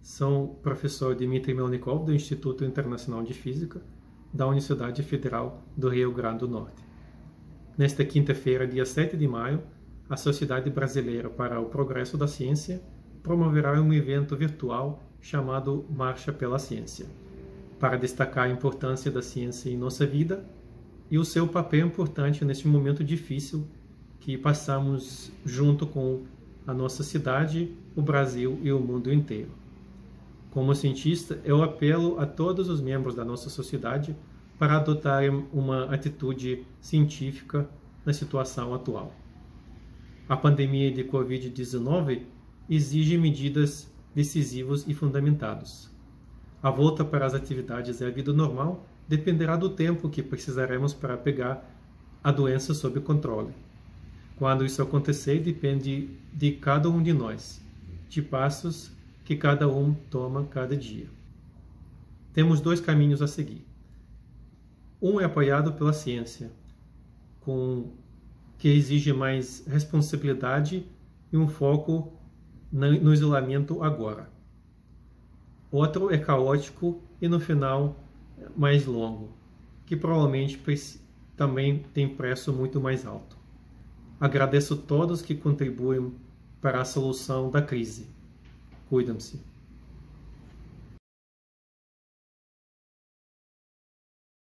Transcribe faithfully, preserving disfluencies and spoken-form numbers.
Sou o professor Dmitry Melnikov, do Instituto Internacional de Física, da Universidade Federal do Rio Grande do Norte. Nesta quinta-feira, dia sete de maio, a Sociedade Brasileira para o Progresso da Ciência promoverá um evento virtual chamado Marcha pela Ciência, para destacar a importância da ciência em nossa vida e o seu papel importante neste momento difícil que passamos junto com a nossa cidade, o Brasil e o mundo inteiro. Como cientista, eu apelo a todos os membros da nossa sociedade para adotarem uma atitude científica na situação atual. A pandemia de covid dezenove exige medidas decisivas e fundamentadas. A volta para as atividades e a vida normal dependerá do tempo que precisaremos para pegar a doença sob controle. Quando isso acontecer, depende de cada um de nós, de passos que cada um toma cada dia. Temos dois caminhos a seguir. Um é apoiado pela ciência, com, que exige mais responsabilidade e um foco no isolamento agora. Outro é caótico e, no final, mais longo, que provavelmente também tem preço muito mais alto. Agradeço a todos que contribuem para a solução da crise. Cuidam-se.